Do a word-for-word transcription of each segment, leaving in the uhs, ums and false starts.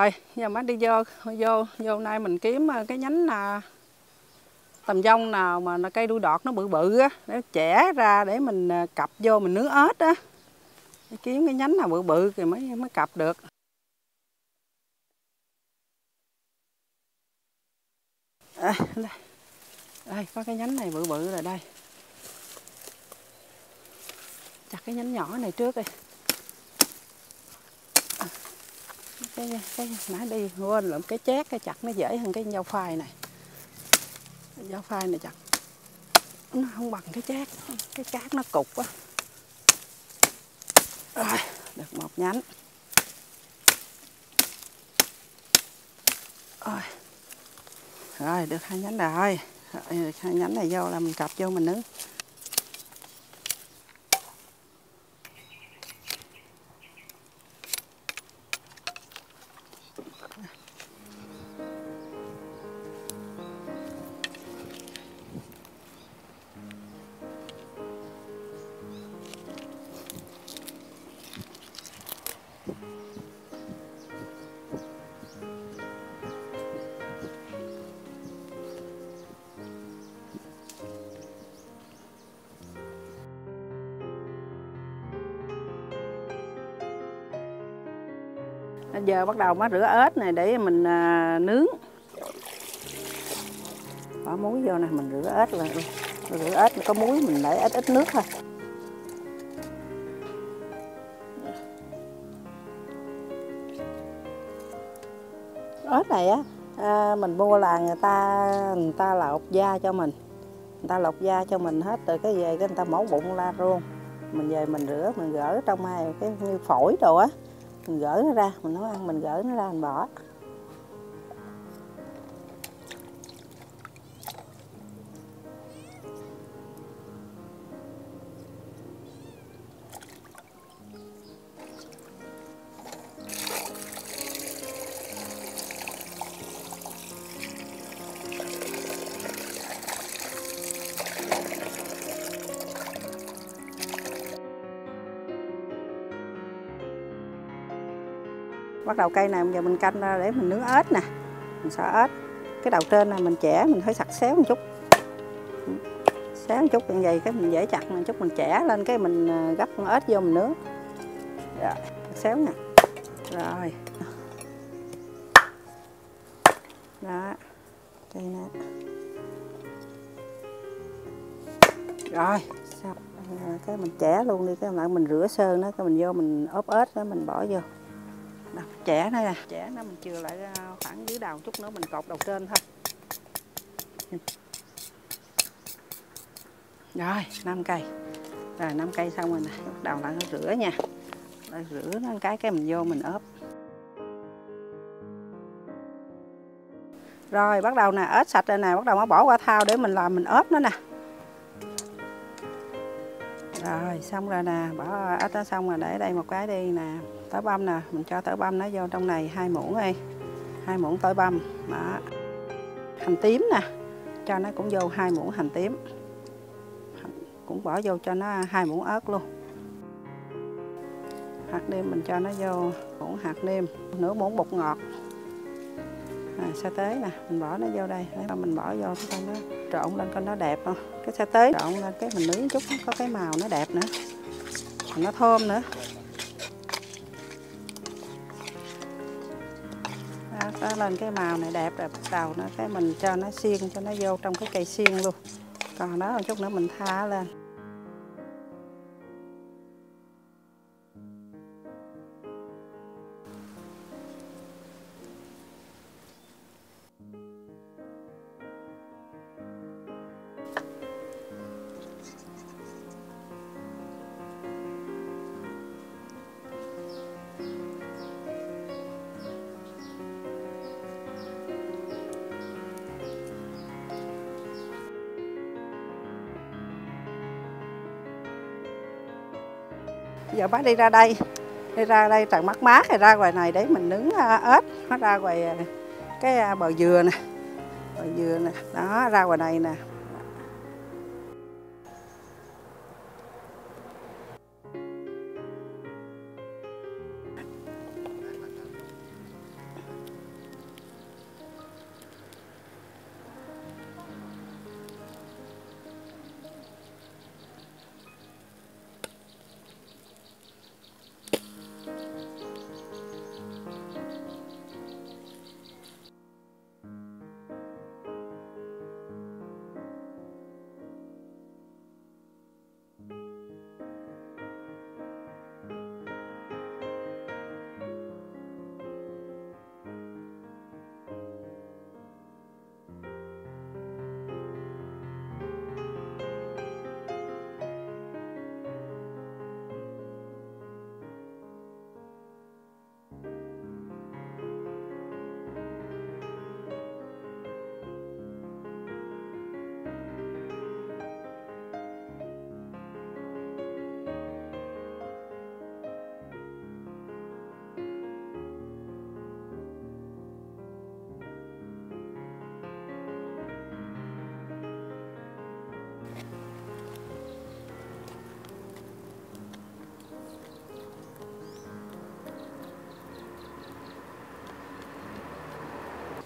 Rồi, giờ mới đi vô vô vô nay mình kiếm cái nhánh là tầm dông nào mà nó cây đuôi đọt nó bự bự á, để chẻ ra để mình cặp vô mình nướng ếch á. Kiếm cái nhánh nào bự bự thì mới mới cặp được. À, đây. Đây, có cái nhánh này bự bự rồi đây. Chặt cái nhánh nhỏ này trước đi. À, cái cái nãy đi quên lượm cái chét cái chặt nó dễ hơn cái dao phai này. Cái dao phai này chặt nó không bằng cái chát, cái chát nó cục quá. Rồi, được một nhánh. Rồi, rồi được hai nhánh rồi. Rồi, hai nhánh này vô là mình cặp vô mình nướng. Giờ bắt đầu mới rửa ếch này để mình à, nướng. Bỏ muối vô nè, mình rửa ếch là rửa ếch có muối mình để ít ít nước thôi. Ếch này á à, mình mua là người ta người ta lột da cho mình. Người ta lột da cho mình hết từ cái về cái người ta mổ bụng ra luôn. Mình về mình rửa mình gỡ trong này cái như phổi đồ á. Mình gỡ nó ra, mình nấu ăn mình gỡ nó ra mình bỏ. Bắt đầu cây này giờ mình canh ra để mình nướng ếch nè. Mình xỏ ếch. Cái đầu trên này mình chẻ mình phải sặc xéo một chút. Xéo một chút như vậy cái mình dễ chặt một chút mình chẻ lên cái mình gấp con ếch vô mình nướng. Rồi, xéo nè. Rồi. Đó. Đây nè. Rồi, xong. Cái mình chẻ luôn đi, cái lại mình rửa sơn nó, cái mình vô mình ốp ếch đó mình bỏ vô. Đó, chẻ đây nè, chẻ nó mình chừa lại khoảng dưới đầu chút nữa mình cột đầu trên thôi. Rồi, năm cây. Rồi năm cây xong rồi nè, bắt đầu lại nó rửa nha. Rồi rửa nó cái cái mình vô mình ốp. Rồi bắt đầu nè, ếch sạch rồi nè, bắt đầu nó bỏ qua thau để mình làm mình ốp nó nè. Rồi xong rồi nè, bỏ ếch nó xong rồi để đây một cái đi nè. Tỏi băm nè, mình cho tỏi băm nó vô trong này hai muỗng đi. Hai muỗng tỏi băm. Đó. Hành tím nè, cho nó cũng vô hai muỗng hành tím. Cũng bỏ vô cho nó hai muỗng ớt luôn. Hạt nêm mình cho nó vô muỗng hạt nêm, nửa muỗng bột ngọt. À, sa tế nè, mình bỏ nó vô đây, để mình bỏ vô cho nó trộn lên coi nó đẹp không. Cái sa tế trộn lên cái mình nướng chút có cái màu nó đẹp nữa, nó thơm nữa. Đó, đó lên cái màu này đẹp rồi bắt đầu nó cái mình cho nó xiên cho nó vô trong cái cây xiên luôn. Còn đó một chút nữa mình tha lên. Giờ bác đi ra đây, đi ra đây trời mát mát rồi ra ngoài này để mình nướng ếch. Nó ra ngoài cái bờ dừa nè, bờ dừa nè, đó ra ngoài này nè.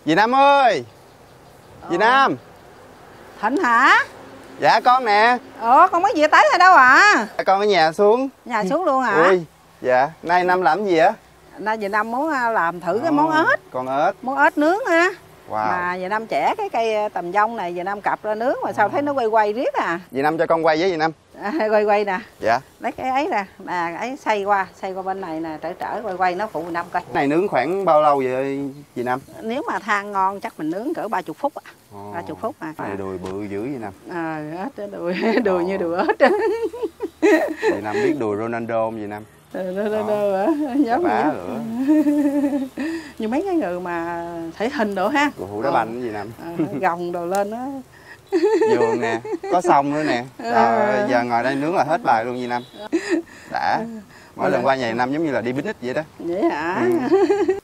Dì Năm ơi. Dì Ờ. Năm. Thịnh hả? Dạ con nè. Ủa con mới về tới rồi đâu à? Con ở nhà xuống. Nhà xuống luôn hả? Ui. Dạ. Nay Năm làm gì vậy? Nay giờ Năm muốn làm thử cái Ồ, món ếch. Con ếch. Món ếch nướng ha. Wow. Mà giờ Năm chẻ cái cây tầm dông này, giờ Năm cặp ra nướng mà sao thấy nó quay quay riết à. Dì Năm cho con quay với dì Năm. À, quay quay nè. Dạ. Lấy cái ấy nè, nè ấy xoay qua, xoay qua bên này nè, trở trở quay quay nó phụ Năm coi. Cái này nướng khoảng bao lâu vậy dì Năm? Nếu mà than ngon chắc mình nướng cỡ ba mươi phút à. Ồ. ba mươi phút à. Cái này đùi bự dữ dì Năm. Ờ, ếch đó, đùi đùi Ồ. như đùi ếch. Dì Năm biết đùi Ronaldo không dì Năm? Ronaldo hả? Giống Bá vậy. nữa. Như mấy cái người mà thể hình đồ ha. Cầu thủ đá banh dì Năm. À, gồng đồ lên đó. Vườn nè, có sông nữa nè. Rồi giờ ngồi đây nướng là hết bài luôn dì Năm. Đã. Mỗi lần qua nhà dì Năm giống như là đi picnic vậy đó. Vậy hả? Ừ.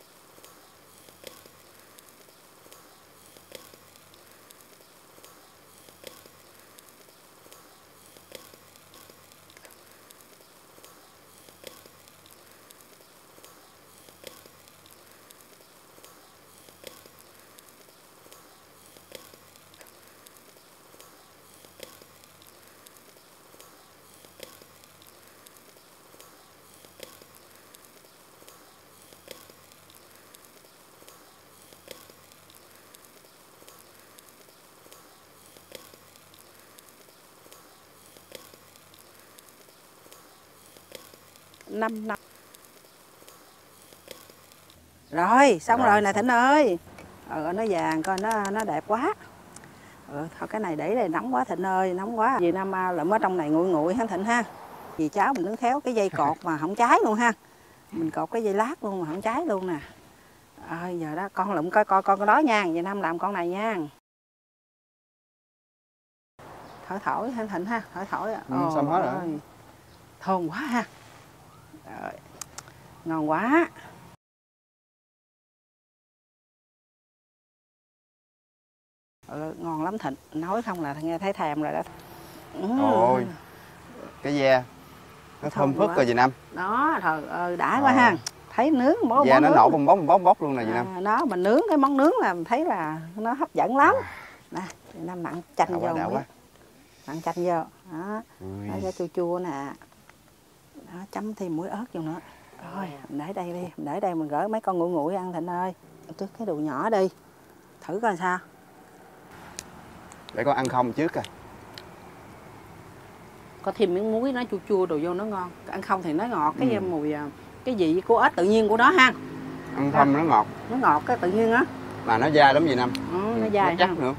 Năm năm. Rồi, xong rồi, Rồi, nè Thịnh ơi. Ờ, nó vàng coi nó nó đẹp quá. Ờ, thôi cái này để đây nóng quá Thịnh ơi, nóng quá. Vì Năm lụm ở trong này nguội nguội ha Thịnh ha. Vì cháu mình nướng khéo cái dây cột mà không cháy luôn ha. Mình cột cái dây lát luôn mà không cháy luôn nè. Ờ, giờ đó con lụm coi coi con cái đó nha, vậy Năm làm con này nha. Thổi thổi ha Thịnh ha, thổi thổi. Ừ, xong hết rồi. Thơm quá ha. Rồi. Ngon quá. Ừ, ngon lắm Thịnh, nói không là nghe thấy thèm rồi đó. Ừ. Ôi, cái da nó thơm phức rồi dì Năm. Đó, trời ơi, đã Ờ. quá ha. Thấy nướng món Da nó nướng. nổ bong bóng bong bóng luôn nè dì Năm. À, nó mình nướng cái món nướng là mình thấy là nó hấp dẫn lắm. Nè, Năm mặn chanh Đã vô quá, đã miếng. quá. Mặn chanh vô. Đó, Ui. nó ra chua chua nè. Đó, chấm thêm muối ớt vô nữa. Rồi, mình để đây đi, mình để đây mình gửi mấy con nguội nguội ăn Thịnh ơi. Trước cái đồ nhỏ đi. Thử coi sao. Để con ăn không trước coi. Có thêm miếng muối nó chua chua đồ vô nó ngon. Ăn không thì nó ngọt cái Ừ. mùi cái vị của ếch tự nhiên của nó ha. Ăn không nó ngọt. Nó ngọt cái tự nhiên á. Mà nó dai lắm dì Năm. Ừ, nó dai nó chắc ha. nữa.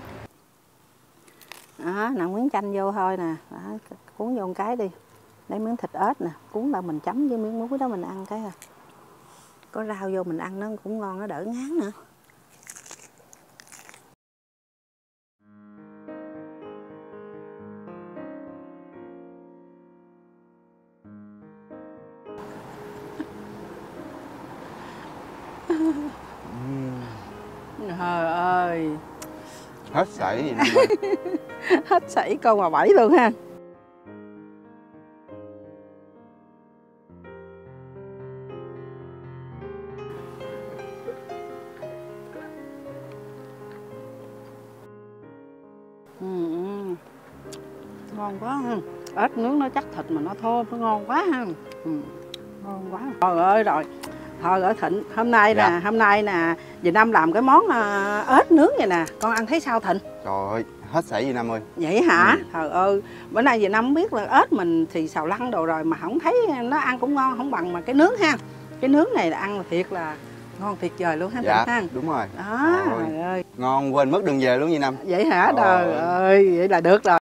Đó, nặn miếng chanh vô thôi nè. Đó, cuốn vô một cái đi. Lấy miếng thịt ếch nè, cuốn là mình chấm với miếng muối đó mình ăn cái à. Có rau vô mình ăn nó cũng ngon, nó đỡ ngán nữa. Trời ơi. Hết sảy dì Năm ơi. Hết sảy con mà bảy luôn ha. Ừ, ừ. Ngon quá ha. Ếch nướng nó chắc thịt mà nó thơm, nó ngon quá ha. Ừ. Ngon quá. Trời ơi rồi. Thôi ở Thịnh, hôm nay Dạ. nè, hôm nay nè, dì Năm làm cái món uh, ếch nướng vậy nè, con ăn thấy sao Thịnh? Trời ơi, hết sảy dì Năm ơi. Vậy hả? Ừ. Trời ơi, bữa nay dì Năm không biết là ếch mình thì xào lăn đồ rồi mà không thấy nó ăn cũng ngon, không bằng mà cái nướng ha. Cái nướng này là ăn là thiệt là ngon tuyệt vời luôn ha Dạ, Thịnh ha. đúng rồi. Đó, Ôi. trời ơi. Ngon quên mất đường về luôn dì Năm. Vậy hả? Trời Trời ơi, vậy là được rồi.